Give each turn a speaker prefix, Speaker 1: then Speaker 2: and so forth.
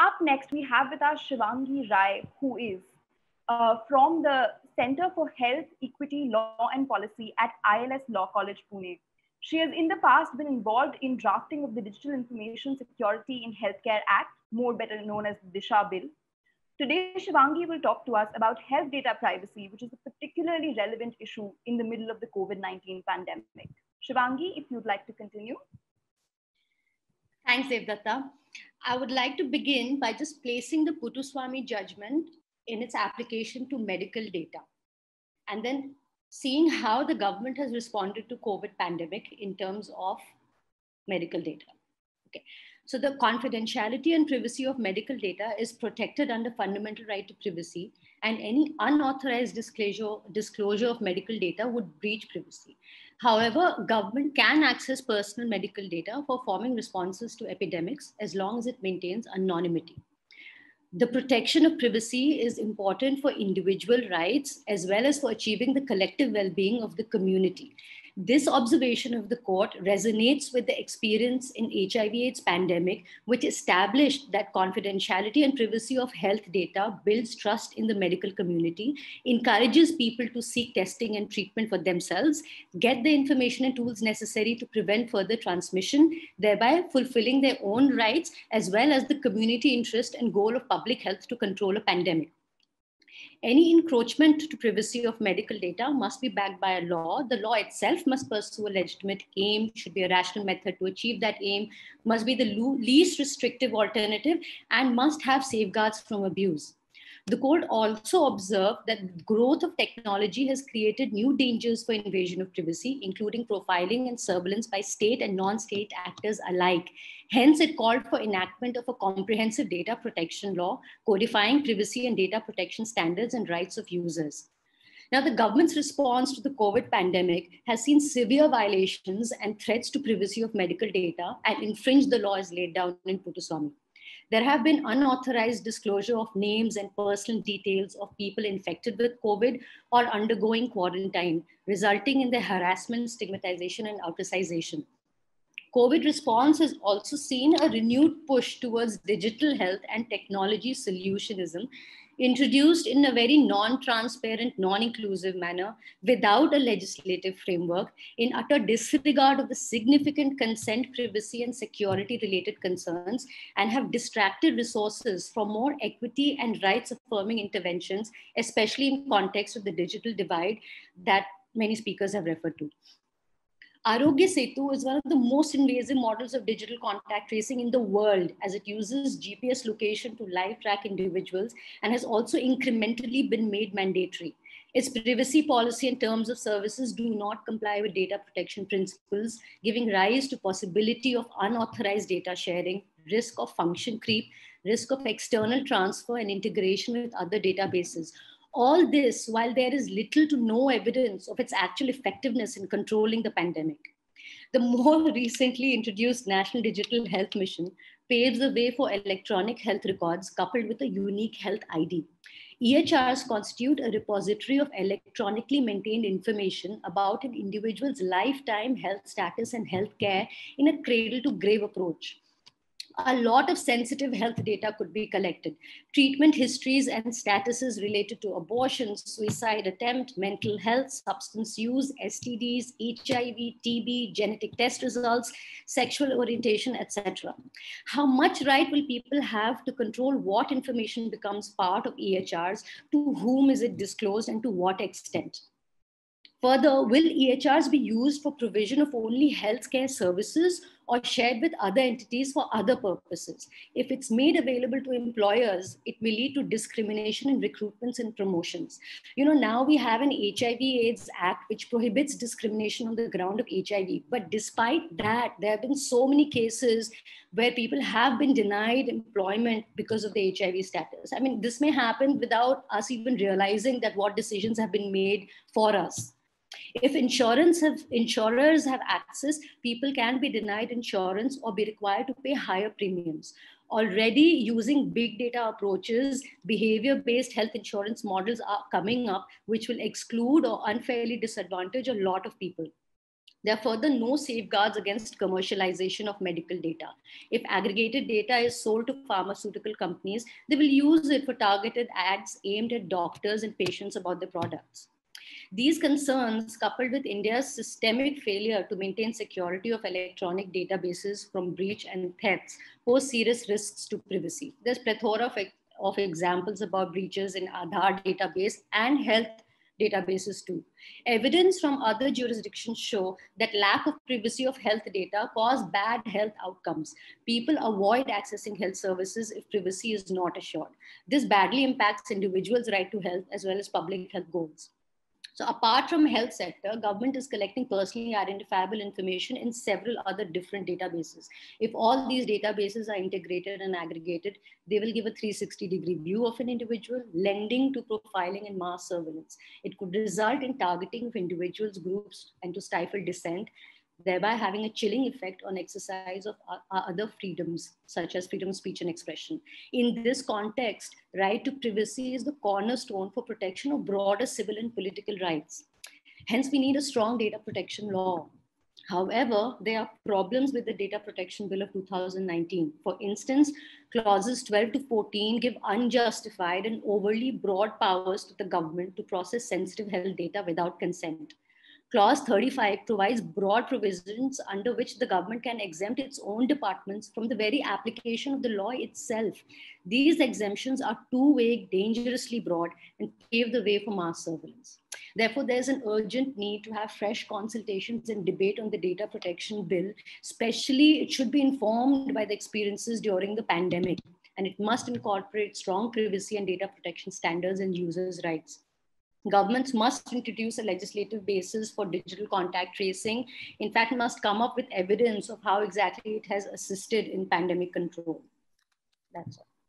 Speaker 1: Up next, we have with us Shivangi Rai, who is from the Center for Health, Equity, Law and Policy at ILS Law College, Pune. She has in the past been involved in drafting of the Digital Information Security in Healthcare Act, more better known as the Disha Bill. Today, Shivangi will talk to us about health data privacy, which is a particularly relevant issue in the middle of the COVID-19 pandemic. Shivangi, if you'd like to continue.
Speaker 2: Thanks, Devdatta. I would like to begin by just placing the Puttaswamy judgment in its application to medical data, and then seeing how the government has responded to COVID pandemic in terms of medical data. Okay. So the confidentiality and privacy of medical data is protected under fundamental right to privacy, and any unauthorized disclosure of medical data would breach privacy. However, government can access personal medical data for forming responses to epidemics as long as it maintains anonymity. The protection of privacy is important for individual rights as well as for achieving the collective well-being of the community. This observation of the court resonates with the experience in HIV/AIDS pandemic, which established that confidentiality and privacy of health data builds trust in the medical community, encourages people to seek testing and treatment for themselves, get the information and tools necessary to prevent further transmission, thereby fulfilling their own rights as well as the community interest and goal of public health to control a pandemic. Any encroachment to privacy of medical data must be backed by a law. The law itself must pursue a legitimate aim, should be a rational method to achieve that aim, must be the least restrictive alternative, and must have safeguards from abuse. The court also observed that growth of technology has created new dangers for invasion of privacy, including profiling and surveillance by state and non-state actors alike. Hence, it called for enactment of a comprehensive data protection law, codifying privacy and data protection standards and rights of users. Now, the government's response to the COVID pandemic has seen severe violations and threats to privacy of medical data and infringed the law as laid down in Puttaswamy. There have been unauthorized disclosure of names and personal details of people infected with COVID or undergoing quarantine, resulting in their harassment, stigmatization, and ostracization. COVID response has also seen a renewed push towards digital health and technology solutionism, introduced in a very non-transparent, non-inclusive manner without a legislative framework, in utter disregard of the significant consent, privacy, and security-related concerns, and have distracted resources from more equity and rights-affirming interventions, especially in context of the digital divide that many speakers have referred to. Arogya Setu is one of the most invasive models of digital contact tracing in the world, as it uses GPS location to live track individuals and has also incrementally been made mandatory. Its privacy policy and terms of services do not comply with data protection principles, giving rise to possibility of unauthorized data sharing, risk of function creep, risk of external transfer and integration with other databases. All this while there is little to no evidence of its actual effectiveness in controlling the pandemic. The more recently introduced National Digital Health Mission paves the way for electronic health records coupled with a unique health ID. EHRs constitute a repository of electronically maintained information about an individual's lifetime health status and health care in a cradle-to-grave approach. A lot of sensitive health data could be collected. Treatment histories and statuses related to abortion, suicide attempt, mental health, substance use, STDs, HIV, TB, genetic test results, sexual orientation, etc. How much right will people have to control what information becomes part of EHRs, to whom is it disclosed, and to what extent? Further, will EHRs be used for provision of only healthcare services or shared with other entities for other purposes? If it's made available to employers, it may lead to discrimination in recruitments and promotions. Now we have an HIV/AIDS Act which prohibits discrimination on the ground of HIV. But despite that, there have been so many cases where people have been denied employment because of the HIV status. I mean, this may happen without us even realizing that what decisions have been made for us. If insurers have access, people can be denied insurance or be required to pay higher premiums. Already using big data approaches, behavior-based health insurance models are coming up, which will exclude or unfairly disadvantage a lot of people. There are further no safeguards against commercialization of medical data. If aggregated data is sold to pharmaceutical companies, they will use it for targeted ads aimed at doctors and patients about their products. These concerns, coupled with India's systemic failure to maintain security of electronic databases from breach and thefts, pose serious risks to privacy. There's plethora of examples about breaches in Aadhaar database and health databases too. Evidence from other jurisdictions show that lack of privacy of health data cause bad health outcomes. People avoid accessing health services if privacy is not assured. This badly impacts individuals' right to health as well as public health goals. So apart from health sector, government is collecting personally identifiable information in several other different databases. If all these databases are integrated and aggregated, they will give a 360-degree view of an individual, lending to profiling and mass surveillance. It could result in targeting of individuals, groups, and to stifle dissent, thereby having a chilling effect on exercise of other freedoms, such as freedom of speech and expression. In this context, right to privacy is the cornerstone for protection of broader civil and political rights. Hence, we need a strong data protection law. However, there are problems with the Data Protection Bill of 2019. For instance, clauses 12 to 14 give unjustified and overly broad powers to the government to process sensitive health data without consent. Clause 35 provides broad provisions under which the government can exempt its own departments from the very application of the law itself. These exemptions are too vague, dangerously broad, and pave the way for mass surveillance. Therefore, there's an urgent need to have fresh consultations and debate on the data protection bill. Especially, it should be informed by the experiences during the pandemic, and it must incorporate strong privacy and data protection standards and users' rights. Governments must introduce a legislative basis for digital contact tracing. In fact, must come up with evidence of how exactly it has assisted in pandemic control. That's all.